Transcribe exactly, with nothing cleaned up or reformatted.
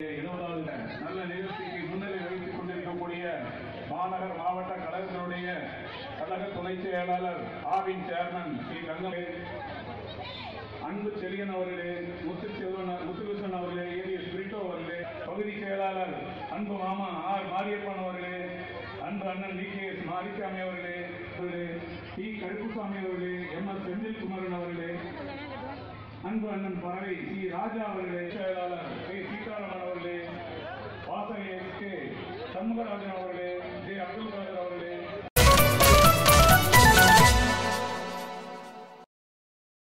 இருபதாவது நல்ல நிகழ்ச்சிக்கு முன்னிலை வகித்துக் கொண்டிருக்கக்கூடிய மாநகர் மாவட்ட கழகத்தினுடைய கழக துணை செயலாளர் ஆவின் சேர்மன் ஸ்ரீ கங்கை அன்பு செழியன் அவர்களே, முத்து செல்வன் முத்துகிருஷ்ணன் அவர்களே, ஏவிஎஸ் பிரிட்டோ அவர்களே, பகுதி செயலாளர் அன்பு மாமா ஆர் மாரியப்பன் அவர்களே, அன்பு அண்ணன் டி கே எஸ் மாரிசாமி அவர்களே, டி கருப்புசாமி அவர்களே, எம் எஸ் செந்தில்குமரன் அவர்களே, அன்பு அண்ணன் பறவை சி ராஜா அவர்களே, செயலாளர் கே சீதாராமன் அவர்களே, வாசகி எஸ் கே சண்முகராஜன்